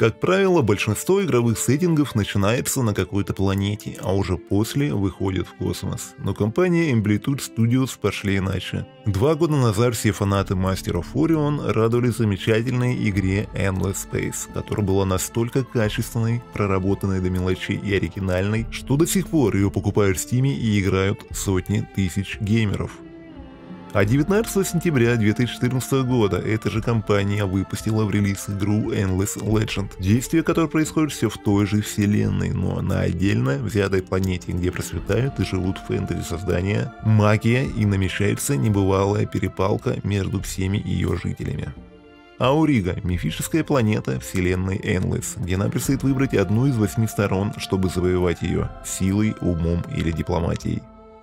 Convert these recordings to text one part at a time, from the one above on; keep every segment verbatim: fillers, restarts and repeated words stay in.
Как правило, большинство игровых сеттингов начинается на какой-то планете, а уже после выходит в космос. Но компания Amplitude Studios пошли иначе. Два года назад все фанаты Master of Orion радовались замечательной игре Endless Space, которая была настолько качественной, проработанной до мелочей и оригинальной, что до сих пор ее покупают в Steam и играют сотни тысяч геймеров. А девятнадцатого сентября две тысячи четырнадцатого года эта же компания выпустила в релиз игру Endless Legend, действие которой происходит все в той же вселенной, но на отдельно взятой планете, где процветают и живут фэнтези-создания, магия и намечается небывалая перепалка между всеми ее жителями. Аурига – мифическая планета вселенной Endless, где нам предстоит выбрать одну из восьми сторон, чтобы завоевать ее силой, умом или дипломатией.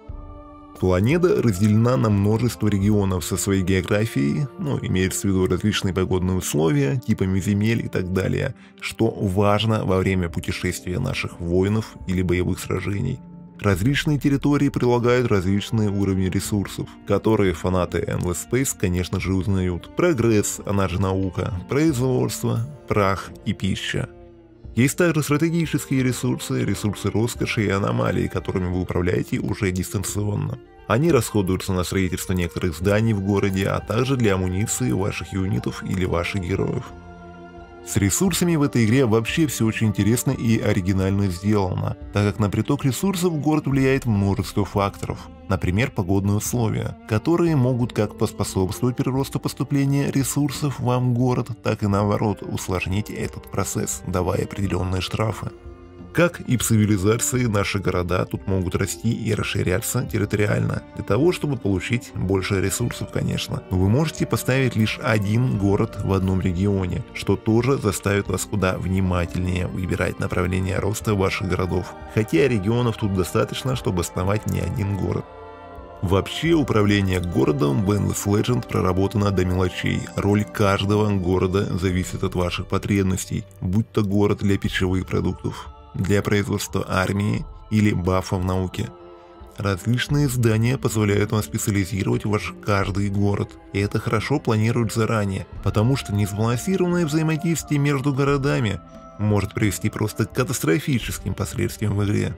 Планета разделена на множество регионов со своей географией, ну, имеется в виду различные погодные условия, типами земель и так далее, что важно во время путешествия наших воинов или боевых сражений. Различные территории прилагают различные уровни ресурсов, которые фанаты Endless Space, конечно же, узнают. Прогресс, она же наука, производство, прах и пища. Есть также стратегические ресурсы, ресурсы роскоши и аномалий, которыми вы управляете уже дистанционно. Они расходуются на строительство некоторых зданий в городе, а также для амуниции ваших юнитов или ваших героев. С ресурсами в этой игре вообще все очень интересно и оригинально сделано, так как на приток ресурсов город влияет множество факторов. Например, погодные условия, которые могут как поспособствовать приросту поступления ресурсов вам в город, так и наоборот усложнить этот процесс, давая определенные штрафы. Как и в цивилизации, наши города тут могут расти и расширяться территориально, для того, чтобы получить больше ресурсов, конечно. Но вы можете поставить лишь один город в одном регионе, что тоже заставит вас куда внимательнее выбирать направление роста ваших городов. Хотя регионов тут достаточно, чтобы основать не один город. Вообще, управление городом в Endless Legend проработано до мелочей. Роль каждого города зависит от ваших потребностей, будь то город для пищевых продуктов, для производства армии или бафа в науке. Различные здания позволяют вам специализировать ваш каждый город, и это хорошо планировать заранее, потому что несбалансированное взаимодействие между городами может привести просто к катастрофическим последствиям в игре.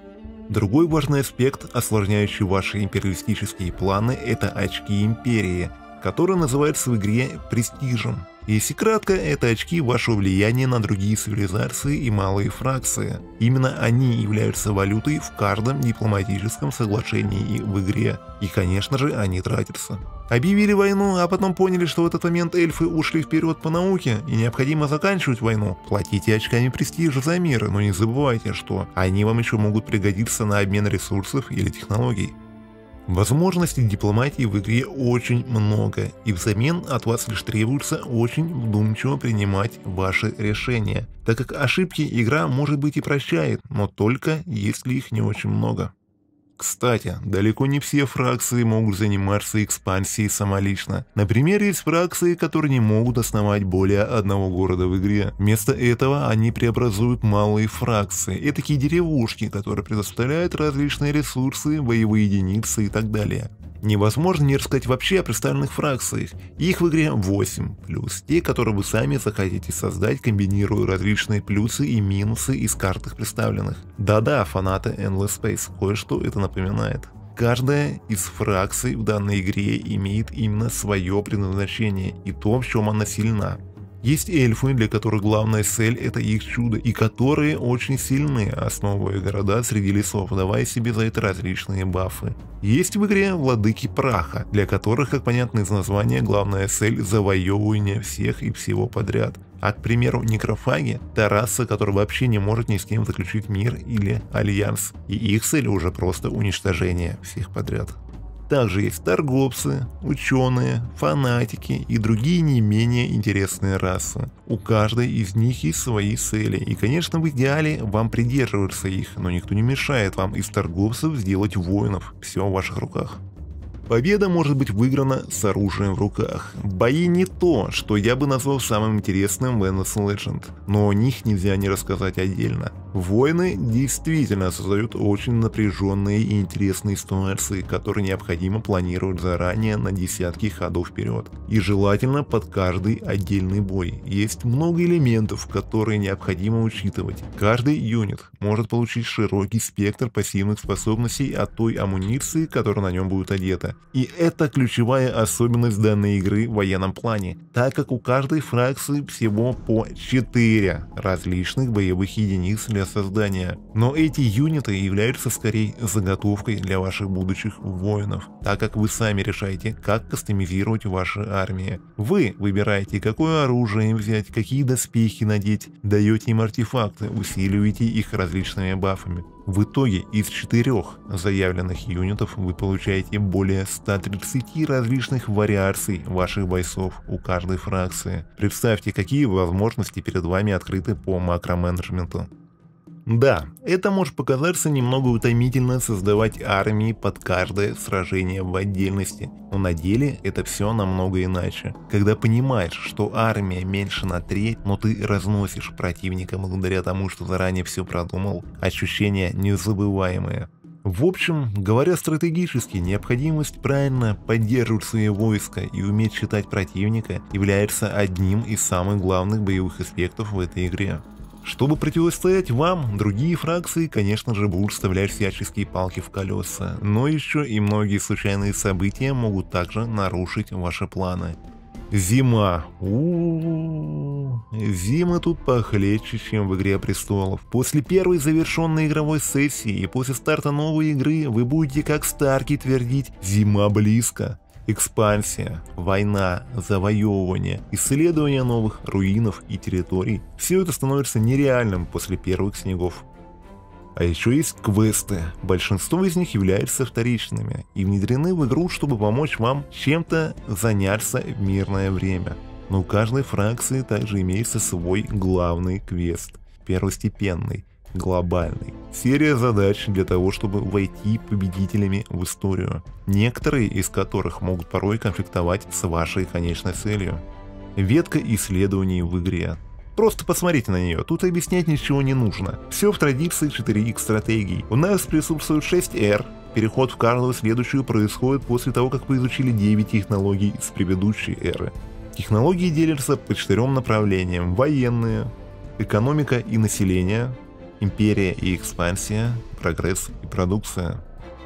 Другой важный аспект, осложняющий ваши империалистические планы, это очки империи, которые называются в игре престижем. Если кратко, это очки вашего влияния на другие цивилизации и малые фракции. Именно они являются валютой в каждом дипломатическом соглашении в игре. И, конечно же, они тратятся. Объявили войну, а потом поняли, что в этот момент эльфы ушли вперед по науке и необходимо заканчивать войну. Платите очками престижа за мир, но не забывайте, что они вам еще могут пригодиться на обмен ресурсов или технологий. Возможностей дипломатии в игре очень много, и взамен от вас лишь требуется очень вдумчиво принимать ваши решения, так как ошибки игра может быть и прощает, но только если их не очень много. Кстати, далеко не все фракции могут заниматься экспансией самолично. Например, есть фракции, которые не могут основать более одного города в игре. Вместо этого они преобразуют малые фракции, этакие деревушки, которые предоставляют различные ресурсы, боевые единицы и так далее. Невозможно не рассказать вообще о представленных фракциях. Их в игре восемь, плюс те, которые вы сами захотите создать, комбинируя различные плюсы и минусы из карт их представленных. Да-да, фанаты Endless Space, кое-что это напоминает. Каждая из фракций в данной игре имеет именно свое предназначение и то, в чем она сильна. Есть эльфы, для которых главная цель — это их чудо, и которые очень сильны, основывая города среди лесов, давая себе за это различные бафы. Есть в игре владыки праха, для которых, как понятно из названия, главная цель — завоевывание всех и всего подряд. А, к примеру, некрофаги — та раса, которая вообще не может ни с кем заключить мир или альянс, и их цель уже просто уничтожение всех подряд. Также есть торговцы, ученые, фанатики и другие не менее интересные расы. У каждой из них есть свои цели, и, конечно, в идеале вам придерживаться их, но никто не мешает вам из торговцев сделать воинов, все в ваших руках. Победа может быть выиграна с оружием в руках. Бои не то, что я бы назвал самым интересным в Endless Legend, но о них нельзя не рассказать отдельно. Воины действительно создают очень напряженные и интересные ситуации, которые необходимо планировать заранее на десятки ходов вперед. И желательно под каждый отдельный бой. Есть много элементов, которые необходимо учитывать. Каждый юнит может получить широкий спектр пассивных способностей от той амуниции, которая на нем будет одета. И это ключевая особенность данной игры в военном плане, так как у каждой фракции всего по четыре различных боевых единиц для создания. Но эти юниты являются скорее заготовкой для ваших будущих воинов, так как вы сами решаете, как кастомизировать ваши армии. Вы выбираете, какое оружие им взять, какие доспехи надеть, даете им артефакты, усиливаете их различными бафами. В итоге из четырех заявленных юнитов вы получаете более ста тридцати различных вариаций ваших бойцов у каждой фракции. Представьте, какие возможности перед вами открыты по макроменеджменту. Да, это может показаться немного утомительно создавать армии под каждое сражение в отдельности, но на деле это все намного иначе. Когда понимаешь, что армия меньше на треть, но ты разносишь противника благодаря тому, что заранее все продумал, ощущения незабываемые. В общем, говоря стратегически, необходимость правильно поддерживать свои войска и уметь считать противника является одним из самых главных боевых аспектов в этой игре. Чтобы противостоять вам, другие фракции, конечно же, будут вставлять всяческие палки в колеса, но еще и многие случайные события могут также нарушить ваши планы. Зима. У-у-у. Зимы тут похлеще, чем в Игре Престолов. После первой завершенной игровой сессии и после старта новой игры вы будете как Старки твердить «Зима близко». Экспансия, война, завоевывание, исследование новых руинов и территорий – все это становится нереальным после первых снегов. А еще есть квесты, большинство из них являются вторичными и внедрены в игру, чтобы помочь вам чем-то заняться в мирное время. Но у каждой фракции также имеется свой главный квест, первостепенный, глобальный. Серия задач для того, чтобы войти победителями в историю, некоторые из которых могут порой конфликтовать с вашей конечной целью. Ветка исследований в игре. Просто посмотрите на нее, тут объяснять ничего не нужно. Все в традиции четыре икс стратегий. У нас присутствует шесть эр. Переход в каждую следующую происходит после того, как вы изучили девять технологий с предыдущей эры. Технологии делятся по четырем направлениям: военные, экономика и население, империя и экспансия, прогресс и продукция.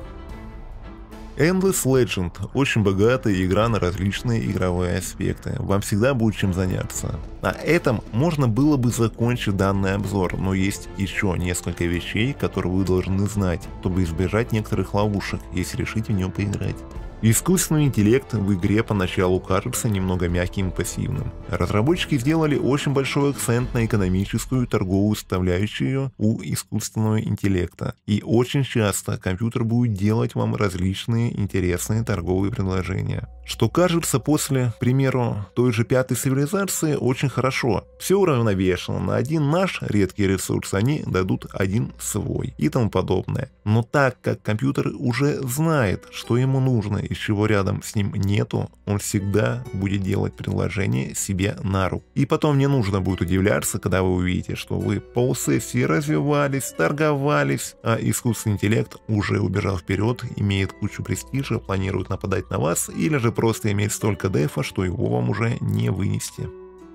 Endless Legend – очень богатая игра на различные игровые аспекты, вам всегда будет чем заняться. На этом можно было бы закончить данный обзор, но есть еще несколько вещей, которые вы должны знать, чтобы избежать некоторых ловушек, если решите в нее поиграть. Искусственный интеллект в игре поначалу кажется немного мягким и пассивным. Разработчики сделали очень большой акцент на экономическую и торговую составляющую у искусственного интеллекта. И очень часто компьютер будет делать вам различные интересные торговые предложения. Что кажется после, к примеру, той же пятой цивилизации очень хорошо. Все уравновешено, на один наш редкий ресурс они дадут один свой и тому подобное. Но так как компьютер уже знает, что ему нужно и чего рядом с ним нету, он всегда будет делать предложение себе на руку. И потом не нужно будет удивляться, когда вы увидите, что вы полсессии развивались, торговались, а искусственный интеллект уже убежал вперед, имеет кучу престижа, планирует нападать на вас, или же просто имеет столько дефа, что его вам уже не вынести.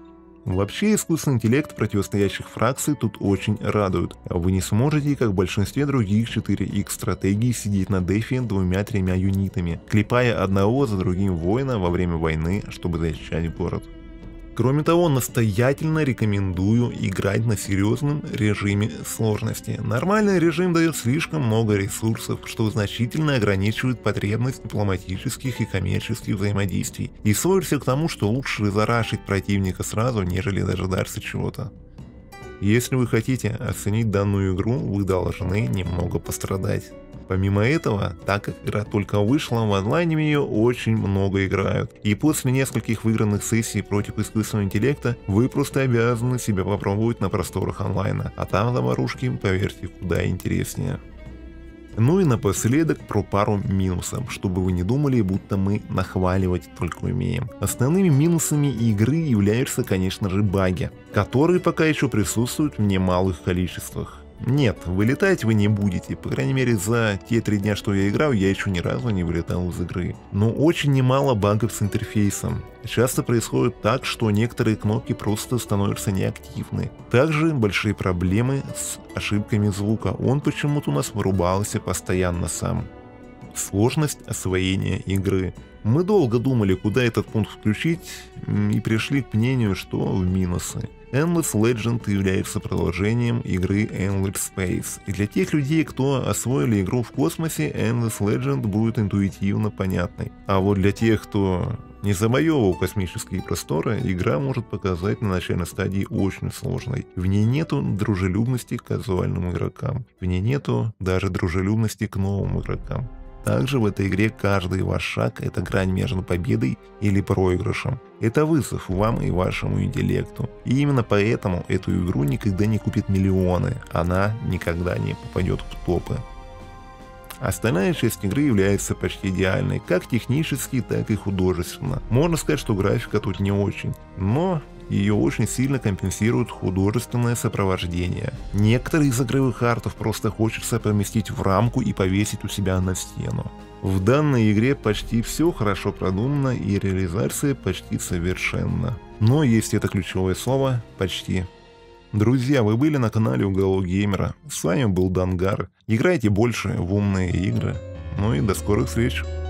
Вообще, искусственный интеллект противостоящих фракций тут очень радует. Вы не сможете, как в большинстве других четыре икс стратегий, сидеть на дефе двумя-тремя юнитами, клепая одного за другим воина во время войны, чтобы защищать город. Кроме того, настоятельно рекомендую играть на серьезном режиме сложности. Нормальный режим дает слишком много ресурсов, что значительно ограничивает потребность дипломатических и коммерческих взаимодействий, и сводится к тому, что лучше зарашить противника сразу, нежели дожидаться чего-то. Если вы хотите оценить данную игру, вы должны немного пострадать. Помимо этого, так как игра только вышла, в онлайне в нее очень много играют. И после нескольких выигранных сессий против искусственного интеллекта, вы просто обязаны себя попробовать на просторах онлайна. А там заварушки, поверьте, куда интереснее. Ну и напоследок про пару минусов, чтобы вы не думали, будто мы нахваливать только умеем. Основными минусами игры являются, конечно же, баги, которые пока еще присутствуют в немалых количествах. Нет, вылетать вы не будете, по крайней мере за те три дня, что я играл, я еще ни разу не вылетал из игры. Но очень немало багов с интерфейсом. Часто происходит так, что некоторые кнопки просто становятся неактивны. Также большие проблемы с ошибками звука, он почему-то у нас вырубался постоянно сам. Сложность освоения игры. Мы долго думали, куда этот пункт включить, и пришли к мнению, что в минусы. Endless Legend является продолжением игры Endless Space, и для тех людей, кто освоили игру в космосе, Endless Legend будет интуитивно понятной. А вот для тех, кто не завоевывал космические просторы, игра может показать на начальной стадии очень сложной. В ней нету дружелюбности к казуальным игрокам, в ней нету даже дружелюбности к новым игрокам. Также в этой игре каждый ваш шаг — это грань между победой или проигрышем. Это вызов вам и вашему интеллекту. И именно поэтому эту игру никогда не купят миллионы, она никогда не попадет в топы. Остальная часть игры является почти идеальной, как технически, так и художественно. Можно сказать, что графика тут не очень, но ее очень сильно компенсирует художественное сопровождение. Некоторые из игровых артов просто хочется поместить в рамку и повесить у себя на стену. В данной игре почти все хорошо продумано и реализация почти совершенна. Но есть это ключевое слово «почти». Друзья, вы были на канале Уголок Геймера. С вами был Дангар. Играйте больше в умные игры. Ну и до скорых встреч.